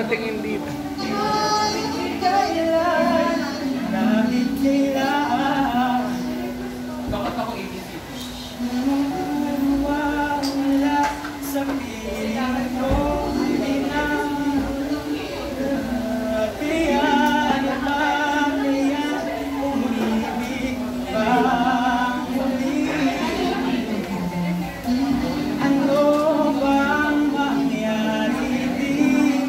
nakatingin dito. Kahit kailan, kahit kailan, Bakit ako inisip? wala sa piling ko, hindi na kaya umibig pa muli. Ano bang mangyari, di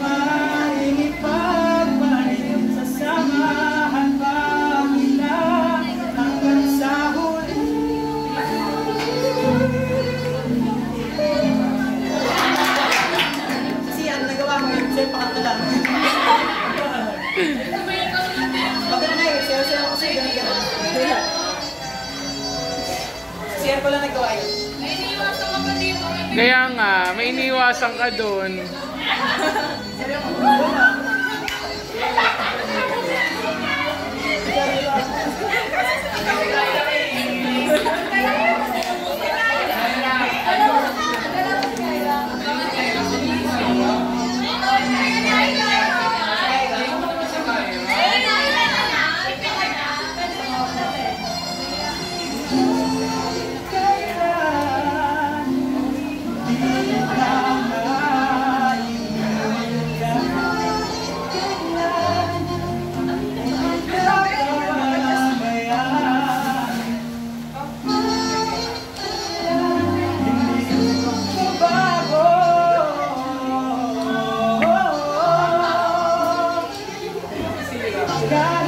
maipagpalit sa samahan pa nila hanggang sa huli. Kasi ano nagawa mo yun? Sa'yo pakatlo lang. Maganda na yun. Sayo-sayo ko sa'yo. Ganun-ganun. Siyan ko lang nagawa yun. Kaya nga, may iniwasan ka dun. God.